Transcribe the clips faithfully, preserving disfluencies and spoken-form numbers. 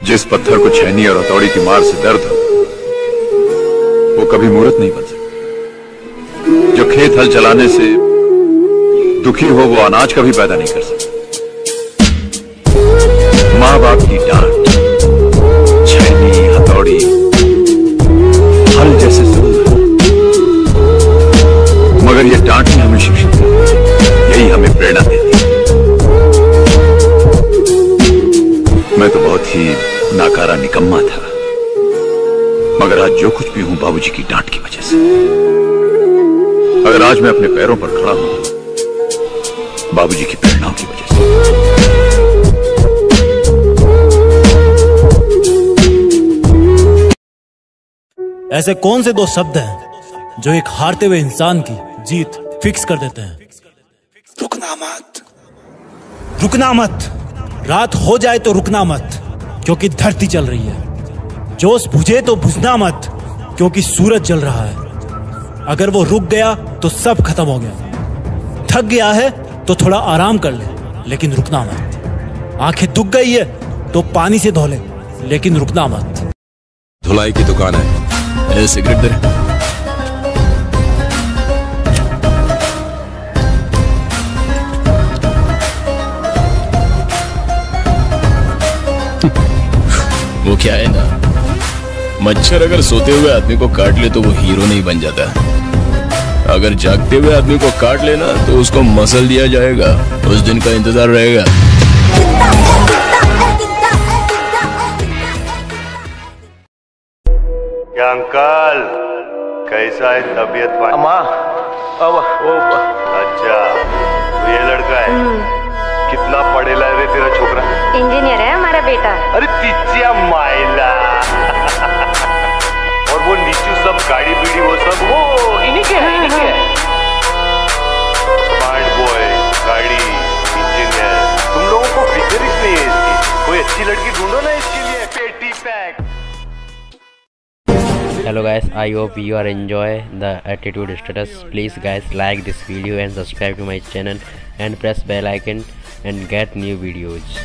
जिस पत्थर को छेनी और हथौड़ी की मार से दर्द हो, वो कभी मूर्त नहीं बन सकता। जो खेत हल चलाने से दुखी हो, वो अनाज कभी पैदा नहीं कर सकता। माँ बाप की डांट, छेनी, हथौड़ी, हल जैसे जरूर है, मगर ये डांट ही हमें शिक्षित करती है, यही हमें प्रेरणा देती है। मैं तो बहुत ही नाकारा निकम्मा था, मगर आज जो कुछ भी हूं बाबूजी की डांट की वजह से। अगर आज मैं अपने पैरों पर खड़ा हूं, बाबूजी की प्रेरणाओं की वजह से। ऐसे कौन से दो शब्द हैं जो एक हारते हुए इंसान की जीत फिक्स कर देते हैं? रुकना मत, रुकना मत। रात हो जाए तो रुकना मत, क्योंकि धरती चल रही है। जोश बुझे तो बुझना मत, क्योंकि सूरज जल रहा है। अगर वो रुक गया तो सब खत्म हो गया। थक गया है तो थोड़ा आराम कर ले, लेकिन रुकना मत। आंखें दुख गई है तो पानी से धो ले, लेकिन रुकना मत। धुलाई की दुकान है, ए सिगरेट दे। वो क्या है ना, मच्छर अगर सोते हुए आदमी को काट ले तो वो हीरो नहीं बन जाता। अगर जागते हुए आदमी को काट लेना तो उसको मसल दिया जाएगा। उस दिन का इंतजार रहेगा। क्या अंकल, कैसा है तबीयत? अम्मा, अब ओ अच्छा, तो ये लड़का है। कितना पढ़ेला रे तेरा छोकरा? इंजीनियर है हमारा बेटा। अरे तिचिया माइला। और वो नीचू सब गाड़ी बीड़ी वो सब वो इन्हीं के है, इन्हीं के है। स्मार्ट बॉय, गाड़ी, इंजीनियर, तुम लोगों को फिक्र ही नहीं है इसकी। कोई अच्छी लड़की ढूंढो ना इसके लिए। पेटी pack. Hello guys, I hope you are enjoy the attitude status. Please guys like this video and subscribe to my channel and press bell icon and get new videos.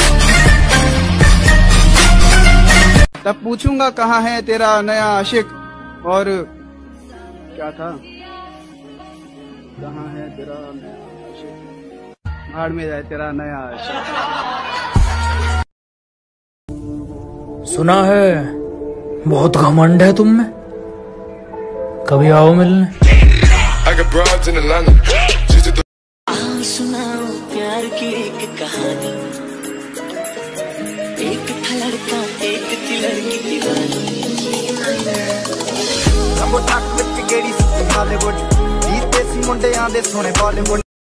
तब पूछूंगा कहाँ है तेरा नया आशिक, और क्या था, कहाँ है तेरा नया आशिक, भाड़ में जाए तेरा नया आशिक। सुना है बहुत घमंड है तुम में, कभी आओ मिलने। सुनाओ प्यार की एक कहानी, एक था लड़का एक थी लड़की दीवानी। बॉलीवुड, मुंडे आंदे सोने बॉलीवुड।